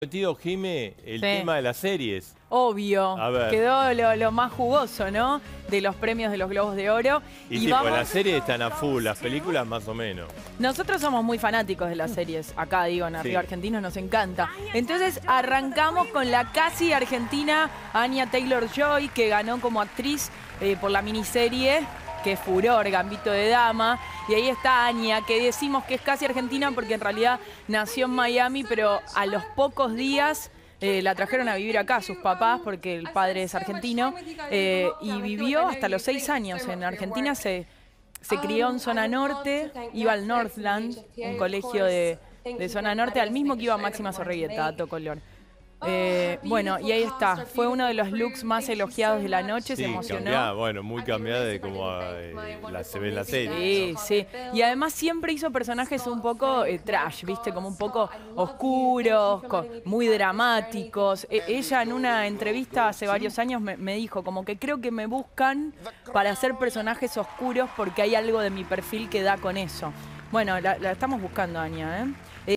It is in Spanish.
Metido, Jime, el tema de las series. Obvio, A ver. quedó lo más jugoso, ¿no? De los premios de los Globos de Oro. Y sí, pues las series están a full, las películas más o menos. Nosotros somos muy fanáticos de las series, acá digo, en Arriba Argentinos nos encanta. Entonces arrancamos con la casi argentina Anya Taylor-Joy, que ganó como actriz por la miniserie, que es furor, Gambito de Dama. Y ahí está Anya, que decimos que es casi argentina porque en realidad nació en Miami, pero a los pocos días la trajeron a vivir acá sus papás porque el padre es argentino y vivió hasta los 6 años. En Argentina se crió en zona norte, iba al Northland, un colegio de zona norte, al mismo que iba Máxima Zorrigueta, dato color. Bueno, y ahí está. Fue uno de los looks más elogiados de la noche, se emocionó. Cambiada, bueno, muy cambiada de como se ve en la serie. Sí, sí. Y además siempre hizo personajes un poco trash, ¿viste? Como un poco oscuros, muy dramáticos. Ella en una entrevista hace varios años me dijo como que creo que me buscan para hacer personajes oscuros porque hay algo de mi perfil que da con eso. Bueno, la estamos buscando, Anya, ¿eh?